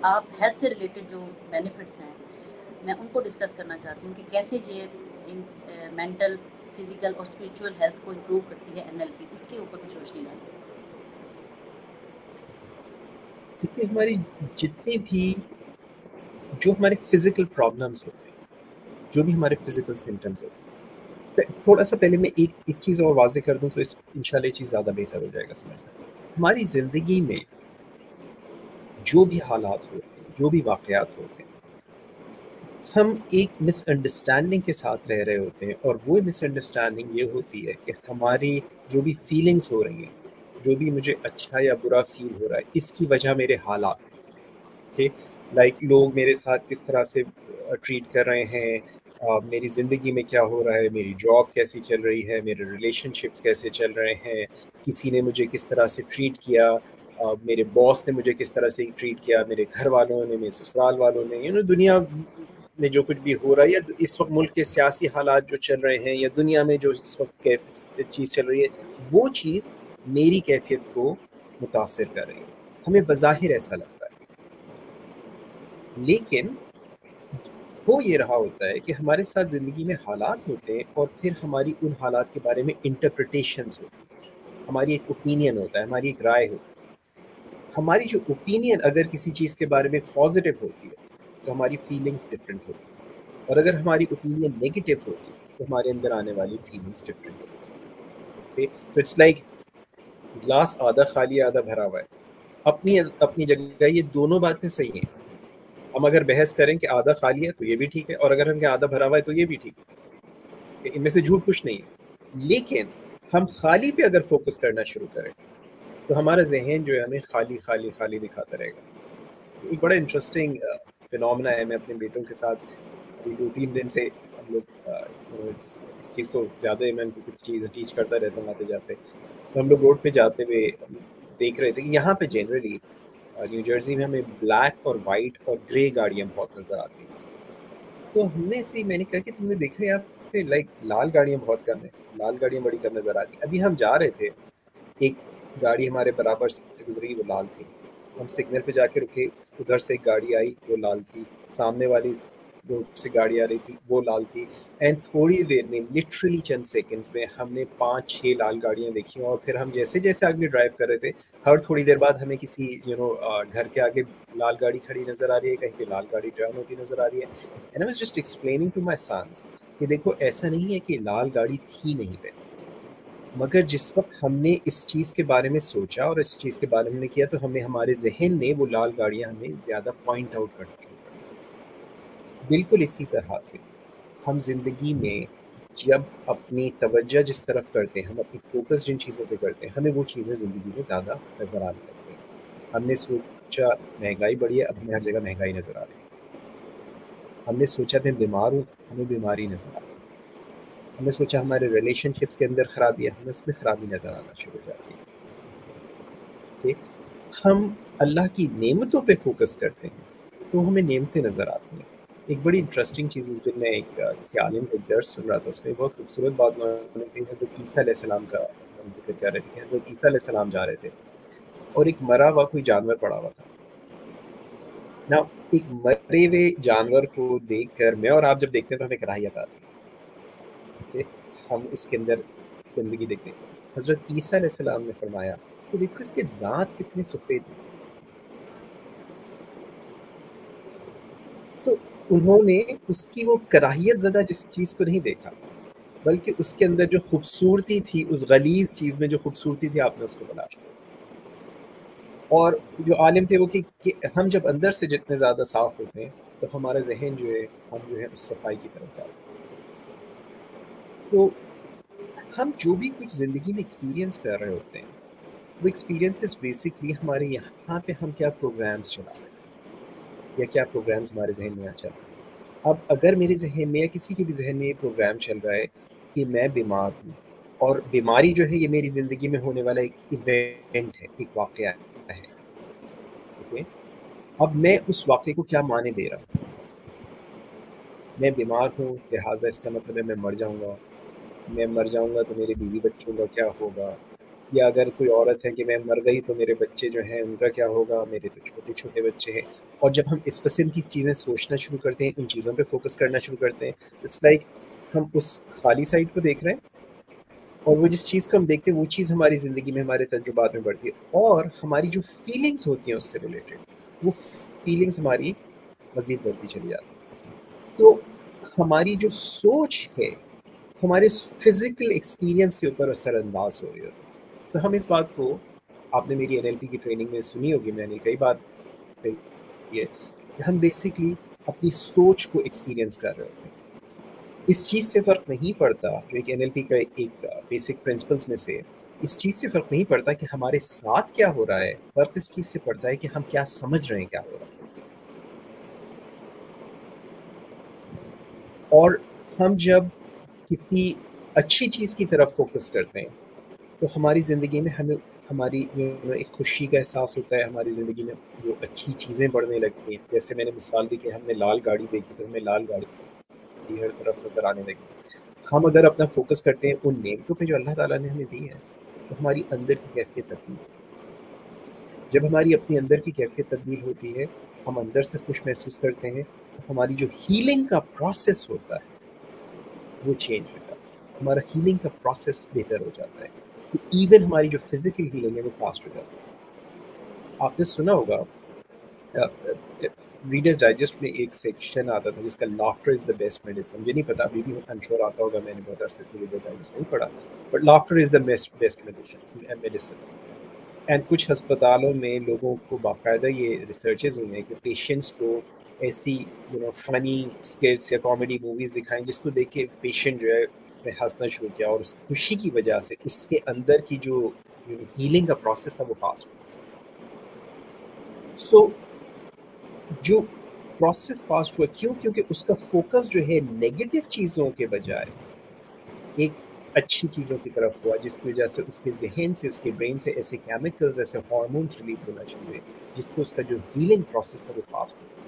آپ ہیلتھ سے ریلیٹڈ جو بینیفٹس ہیں میں ان کو ڈسکس کرنا چاہتی ہوں کہ کیسے یہ مینٹل فزیکل اور اسپریچول ہیلتھ کو امپروو کرتی ہے NLP، اس کے اوپر کچھ روشنی ڈالیں۔ دیکھیے ہماری جتنے بھی جو ہمارے فزیکل پرابلمس ہوتے ہیں، جو بھی ہمارے فزیکل سمٹمس ہوتے ہیں، تھوڑا سا پہلے میں ایک چیز اور واضح کر دوں تو انشاءاللہ یہ چیز زیادہ بہتر ہو جائے گا سمجھنا۔ ہماری زندگی میں جو بھی حالات ہوتے ہیں، جو بھی واقعات ہوتے ہیں، ہم ایک مس انڈرسٹینڈنگ کے ساتھ رہ رہے ہوتے ہیں، اور وہ مس انڈرسٹینڈنگ یہ ہوتی ہے کہ ہماری جو بھی فیلنگس ہو رہی ہیں، جو بھی مجھے اچھا یا برا فیل ہو رہا ہے، اس کی وجہ میرے حالات ہیں۔ کہ لائک لوگ میرے ساتھ کس طرح سے ٹریٹ کر رہے ہیں، میری زندگی میں کیا ہو رہا ہے، میری جاب کیسی چل رہی ہے، میرے ریلیشن شپس کیسے چل رہے ہیں، کسی نے مجھے کس طرح سے ٹریٹ کیا، میرے باس نے مجھے کس طرح سے ٹریٹ کیا، میرے گھر والوں نے، میرے سسرال والوں نے، دنیا میں جو کچھ بھی ہو رہا ہے، یا اس وقت ملک کے سیاسی حالات جو چل رہے ہیں، یا دنیا میں جو اس وقت چیز چل رہی ہے، وہ چیز میری کیفیت کو متاثر کر رہی ہے۔ ہمیں بظاہر ایسا لگتا ہے، لیکن ہو یہ رہا ہوتا ہے کہ ہمارے ساتھ زندگی میں حالات ہوتے ہیں، اور پھر ہماری ان حالات کے بارے میں انٹرپریٹیشنز ہوتی ہیں، ہماری ایک اوپینین ہوتا ہے، ہماری ایک رائے ہوتی ہے۔ ہماری جو اوپینین اگر کسی چیز کے بارے میں پازیٹیو ہوتی ہے تو ہماری فیلنگز ڈفرینٹ ہوتی ہیں، اور اگر ہماری اوپینین نیگیٹو ہوتی ہے تو ہمارے اندر آنے والی فیلنگز ڈفرینٹ ہوتی ہیں۔ تو اٹس لائک گلاس آدھا خالی آدھا بھرا ہوا ہے۔ اپنی جگہ یہ دونوں باتیں صحیح ہیں۔ ہم اگر بحث کریں کہ آدھا خالی ہے تو یہ بھی ٹھیک ہے، اور اگر ہم کہ آدھا بھرا ہوا ہے تو یہ بھی ٹھیک ہے، ان میں سے جھوٹ کچھ نہیں ہے۔ لیکن ہم خالی پہ اگر فوکس کرنا شروع کریں تو ہمارا ذہن جو ہے ہمیں خالی خالی خالی دکھاتا رہے گا۔ ایک بڑا انٹرسٹنگ فینومنا ہے، میں اپنے بیٹوں کے ساتھ ابھی 2-3 دن سے ہم لوگ اس چیز کو زیادہ میں ان کو کچھ چیزیں ٹیچ کرتا رہتا ہوں آتے جاتے، تو ہم لوگ روڈ پہ جاتے ہوئے دیکھ رہے تھے کہ یہاں پہ جنرلی نیو جرسی میں ہمیں بلیک اور وائٹ اور گرے گاڑیاں بہت نظر آتی ہیں۔ تو ہم نے ایسے ہی میں نے کہا کہ تم نے دیکھا یہاں پہ لائک لال گاڑیاں بہت کم ہیں، لال گاڑیاں بڑی کم نظر آتی ہیں۔ ابھی ہم جا رہے تھے، ایک گاڑی ہمارے برابر سے گزری، وہ لال تھی، ہم سگنل پہ جا کے رکے، ادھر سے ایک گاڑی آئی وہ لال تھی، سامنے والی روڈ سے گاڑی آ رہی تھی وہ لال تھی، اینڈ تھوڑی دیر میں لٹرلی چند سیکنڈز میں ہم نے 5-6 لال گاڑیاں دیکھی، اور پھر ہم جیسے جیسے آگے ڈرائیو کر رہے تھے، ہر تھوڑی دیر بعد ہمیں کسی گھر کے آگے لال گاڑی کھڑی نظر آ رہی ہے، کہیں پہ لال گاڑی ٹرن ہوتی نظر آ رہی ہے۔ And I was just explaining to my sons کہ دیکھو ایسا نہیں ہے کہ لال گاڑی تھی نہیں پہ، مگر جس وقت ہم نے اس چیز کے بارے میں سوچا اور اس چیز کے بارے میں کیا تو ہمیں ہمارے ذہن نے وہ لال گاڑیاں ہمیں زیادہ پوائنٹ آؤٹ کرنا شروع کر دیا۔ بالکل اسی طرح سے ہم زندگی میں جب اپنی توجہ جس طرف کرتے ہیں، ہم اپنی فوکس جن چیزوں پہ کرتے ہیں، ہمیں وہ چیزیں زندگی میں زیادہ نظر آنے لگتی ہیں۔ ہم نے سوچا مہنگائی بڑھی ہے، اب ہمیں ہر جگہ مہنگائی نظر آ رہی ہے۔ ہم نے سوچا میں بیمار ہوں، ہمیں بیماری نظر آ رہی ہے۔ ہم نے سوچا ہمارے ریلیشن شپس کے اندر خرابی ہے، ہمیں اس میں خرابی نظر آنا شروع ہو جاتی ہے۔ کہ ہم اللہ کی نعمتوں پہ فوکس کرتے ہیں تو ہمیں نعمتیں نظر آتی ہیں۔ ایک بڑی انٹرسٹنگ چیز اس دن میں ایک کسی عالم کا درس سن رہا تھا، اس میں بہت خوبصورت بات انہوں نے کہی، حضرت عیسیٰ علیہ السلام کا ہم ذکر کر رہے تھے کہ حضرت عیسیٰ علیہ السلام جا رہے تھے اور ایک مرا ہوا کوئی جانور پڑا ہوا تھا نا۔ ایک مرے ہوئے جانور کو دیکھ کر میں اور آپ جب دیکھتے ہیں تو ہمیں کراہیت آتی ہے کہ ہم اس کے اندر گندگی دیکھتے ہیں۔ حضرت عیسیٰ علیہ السلام نے فرمایا کہ دیکھو اس کے دانت کتنے سفید ہیں۔ سو انہوں نے اس کی وہ کراہیت زدہ جس چیز کو نہیں دیکھا، بلکہ اس کے اندر جو خوبصورتی تھی، اس غلیظ چیز میں جو خوبصورتی تھی، آپ نے اس کو تلاش کیا۔ اور جو عالم تھے وہ کہ ہم جب اندر سے جتنے زیادہ صاف ہوتے ہیں تو ہمارا ذہن جو ہے، ہم جو ہے اس صفائی کی طرف جاتے ہیں۔ تو ہم جو بھی کچھ زندگی میں ایکسپیرینس کر رہے ہوتے ہیں، وہ ایکسپیرینسز بیسکلی ہمارے یہاں پہ ہم کیا پروگرامز چلا رہے ہیں، یا کیا پروگرامز ہمارے ذہن میں چل رہے ہیں۔ اب اگر میرے ذہن میں یا کسی کے بھی ذہن میں یہ پروگرام چل رہا ہے کہ میں بیمار ہوں، اور بیماری جو ہے یہ میری زندگی میں ہونے والا ایک ایونٹ ہے، ایک واقعہ ہے، اوکے، اب میں اس واقعے کو کیا معنی دے رہا ہوں؟ میں بیمار ہوں لہٰذا اس کا مطلب ہے میں مر جاؤں گا، میں مر جاؤں گا تو میرے بیوی بچوں کا کیا ہوگا، یا اگر کوئی عورت ہے کہ میں مر گئی تو میرے بچے جو ہیں ان کا کیا ہوگا، میرے تو چھوٹے چھوٹے بچے ہیں. اور جب ہم اس قسم کی چیزیں سوچنا شروع کرتے ہیں، ان چیزوں پہ فوکس کرنا شروع کرتے ہیں، اٹس لائک ہم اس خالی سائڈ کو دیکھ رہے ہیں، اور وہ جس چیز کو ہم دیکھتے ہیں وہ چیز ہماری زندگی میں، ہمارے تجربات میں بڑھتی ہے، اور ہماری جو فیلنگس ہوتی ہیں اس سے ریلیٹڈ، وہ فیلنگس ہماری مزید بڑھتی چلی جاتی ہیں. تو ہماری جو سوچ ہے ہمارے فزیکل ایکسپیرینس کے اوپر اثر انداز ہو رہی ہوتی ہے. تو ہم اس بات کو، آپ نے میری این ایل پی کی ٹریننگ میں سنی ہوگی، میں نے کئی بار کہی ہے کہ ہم بیسکلی اپنی سوچ کو ایکسپیرینس کر رہے ہوتے ہیں. اس چیز سے فرق نہیں پڑتا، جو ایک این ایل پی کا ایک بیسک پرنسپلس میں سے، اس چیز سے فرق نہیں پڑتا کہ ہمارے ساتھ کیا ہو رہا ہے، فرق اس چیز سے پڑتا ہے کہ ہم کیا سمجھ رہے ہیں کیا ہو رہا ہے. اور ہم جب کسی اچھی چیز کی طرف فوکس کرتے ہیں تو ہماری زندگی میں ہمیں ہماری ایک خوشی کا احساس ہوتا ہے، ہماری زندگی میں جو اچھی چیزیں بڑھنے لگتی ہیں. جیسے میں نے مثال دی کہ ہم نے لال گاڑی دیکھی تو ہمیں لال گاڑی ہر طرف نظر آنے لگی. ہم اگر اپنا فوکس کرتے ہیں ان نعمتوں پہ جو اللہ تعالیٰ نے ہمیں دی ہے تو ہماری اندر کی کیفیت تبدیل ہوتی ہے. جب ہماری اپنی اندر کی کیفیت تبدیل ہوتی ہے، ہم اندر سے خوش محسوس کرتے ہیں، تو ہماری جو ہیلنگ کا پروسیس ہوتا ہے وہ چینج ہو جاتا ہے، ہمارا ہیلنگ کا پروسیس بہتر ہو جاتا ہے. تو ایون ہماری جو فزیکل ہیلنگ ہے وہ فاسٹ ہو جاتی ہے. آپ نے سنا ہوگا ریڈرز ڈائجسٹ میں ایک سیکشن آتا تھا جس کا laughter is the best medicine. مجھے نہیں پتا، ابھی بھی I'm sure آتا ہوگا، میں نے بہت عرصے سے ریڈرز ڈائجسٹ نہیں پڑھا، but laughter is the best medicine. And کچھ ہسپتالوں میں لوگوں کو باقاعدہ یہ ریسرچز ہوئی ہیں کہ پیشنٹس کو ایسی فنی اسکیٹس یا کامیڈی موویز دکھائیں جس کو دیکھ کے پیشنٹ جو ہے اس میں ہنسنا شروع کیا، اور اس خوشی کی وجہ سے اس کے اندر کی جو ہیلنگ کا پروسیس تھا وہ فاسٹ ہو. سو جو پروسیس فاسٹ ہوا کیوں؟ کیونکہ اس کا فوکس جو ہے نیگیٹو چیزوں کے بجائے ایک اچھی چیزوں کی طرف ہوا، جس کی وجہ سے اس کے ذہن سے، اس کے برین سے ایسے کیمیکلز، ایسے ہارمونز ریلیز ہونا شروع ہوئے جس سے اس کا جو ہیلنگ پروسیس تھا وہ فاسٹ ہوا.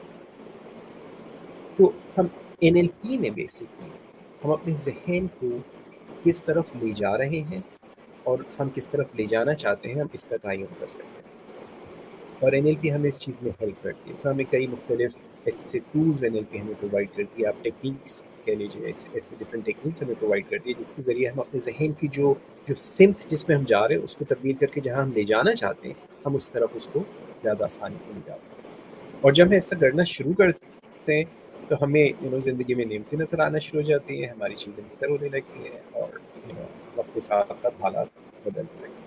تو ہم این ایل پی میں بیسکلی ہم اپنے ذہن کو کس طرف لے جا رہے ہیں اور ہم کس طرف لے جانا چاہتے ہیں، ہم اس کا تعین کر سکتے ہیں. اور این ایل پی ہمیں اس چیز میں ہیلپ کرتی ہے. سو ہمیں کئی مختلف ایسے ٹولز این ایل پی ہمیں پرووائڈ کرتی ہے. آپ ٹیکنیکس کہہ لیجیے، ایسے ڈفرینٹ ٹیکنیکس ہمیں پرووائڈ کرتی ہے جس کے ذریعے ہم اپنے ذہن کی جو سمت جس میں ہم جا رہے ہیں اس کو تبدیل کر کے جہاں ہم لے جانا چاہتے ہیں ہم اس طرف اس کو زیادہ آسانی سے لے جا سکتے ہیں. اور جب ہم ایسا کرنا شروع کرتے ہیں تو ہمیں زندگی میں نعمتیں نظر آنا شروع ہو جاتی ہیں، ہماری چیزیں بہتر ہونے لگتی ہیں، اور وقت کے ساتھ ساتھ حالات بدلنے لگتے ہیں.